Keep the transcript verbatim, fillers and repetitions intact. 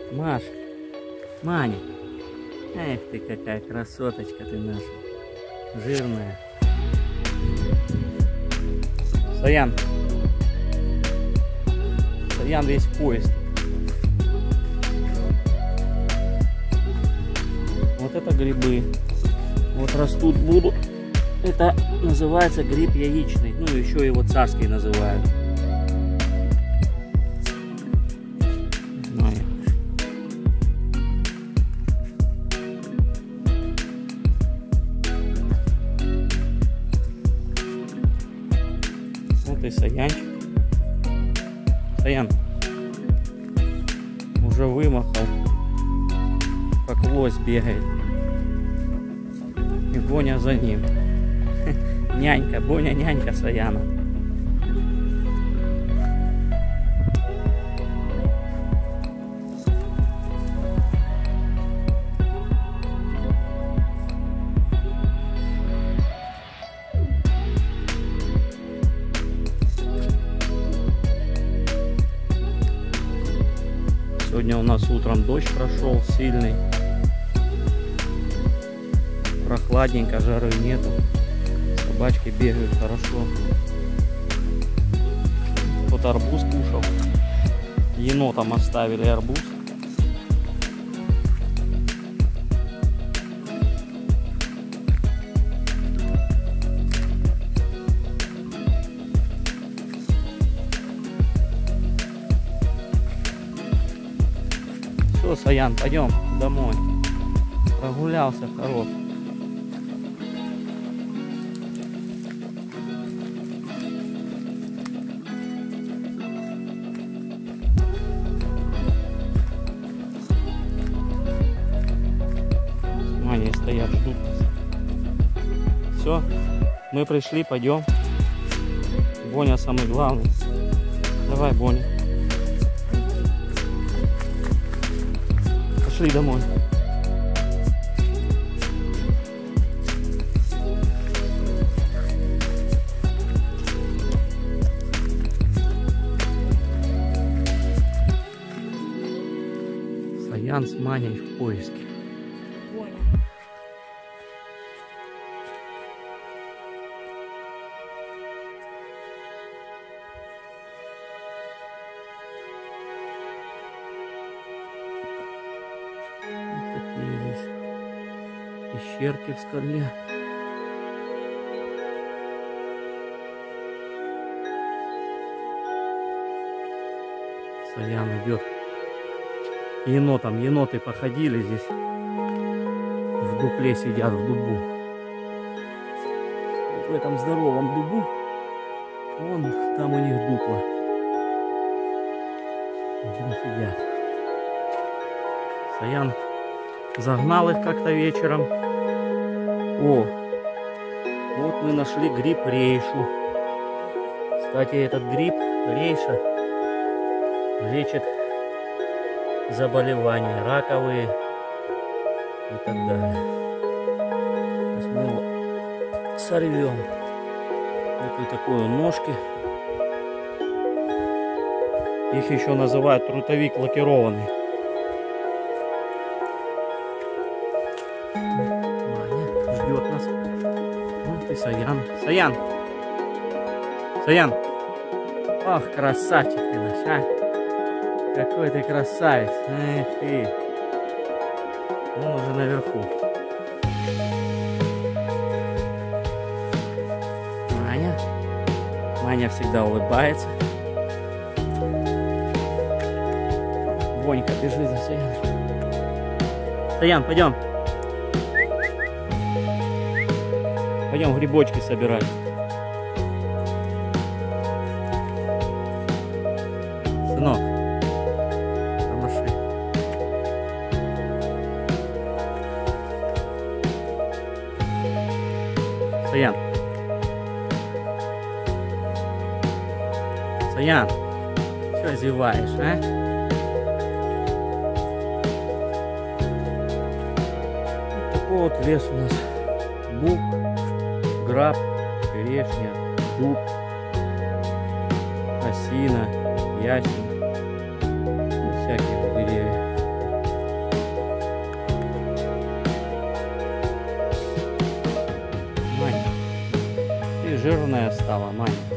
Маш, Маня. Эх ты, какая красоточка ты наша. Жирная. Саян. Саян весь в поезд. Вот это грибы. Вот растут будут. Это называется гриб яичный. Ну, еще его царский называют. Знаю. Вот и Саянчик. Саян уже вымахал, как лось бегает. И Боня за ним. Нянька, Боня, нянька Саяна. Сегодня у нас утром дождь прошел сильный. Прохладненько, жары нету. Собачки бегают хорошо. Вот арбуз кушал. Енотам оставили арбуз. Все, Саян, пойдем домой. Прогулялся хорош. Они стоят, ждут нас. Все, мы пришли, пойдем. Боня самый главный. Давай, Боня. Пошли домой. Саян с Маней в поиске. Пещерки в скале. Саян идет. Енотом, еноты походили здесь. В дупле сидят, в дубу. Вот в этом здоровом дубу. Вон там у них дупло. Там сидят. Саян загнал их как-то вечером. О, вот мы нашли гриб рейшу. Кстати, этот гриб рейша лечит заболевания раковые и так далее. Сейчас мы его сорвем. Вот и такой он ножки. Их еще называют трутовик лакированный. Ждет нас. Вот и Саян. Саян! Саян! Ах, красавчик ты наш, а! Какой ты красавец! Эх ты! Он уже наверху. Маня. Маня всегда улыбается. Бонька, бежи за Саяном. Саян, пойдем. Пойдем грибочки собирать. Сынок, помаши. Саян. Саян, что зеваешь, а? Вот такой вот лес у нас. Бук, граб, черешня, дуб, осина, ясень, ну, всякие деревья. жирная стала, Мань.